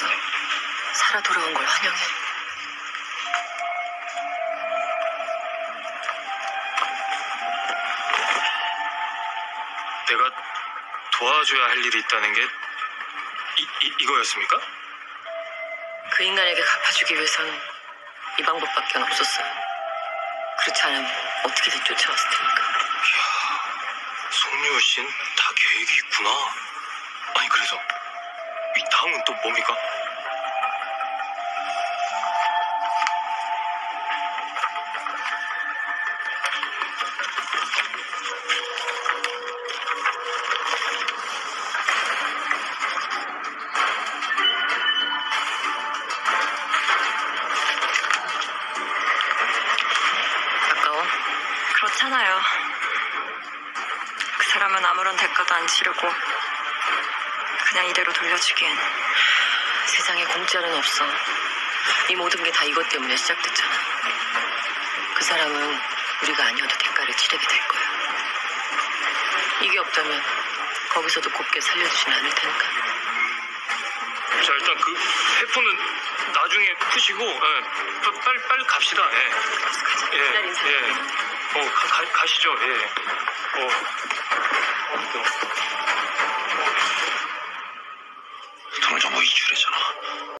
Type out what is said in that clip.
됐어. 살아 돌아온 걸 환영해. 내가 도와줘야 할 일이 있다는 게 이거였습니까? 그 인간에게 갚아주기 위해서는 이 방법밖에 없었어요. 그렇지 않으면 어떻게든 쫓아왔을 테니까. 송유호 씨는 다 계획이 있구나. 아니 그래서 이 다음은 또 뭡니까? 아까워? 그렇잖아요. 그 사람은 아무런 대가도 안 치르고 그냥 이대로 돌려주기엔. 세상에 공짜는 없어. 이 모든 게 다 이것 때문에 시작됐잖아. 그 사람은 우리가 아니어도 대가를 치르게 될 거야. 이게 없다면 거기서도 곱게 살려주진 않을 테니까. 자 일단 그 회포는 나중에 푸시고 빨리 갑시다. 예. 가자. 예. 기다린 사람. 예. 가시죠. 예. 돈을 전부 이출했잖아.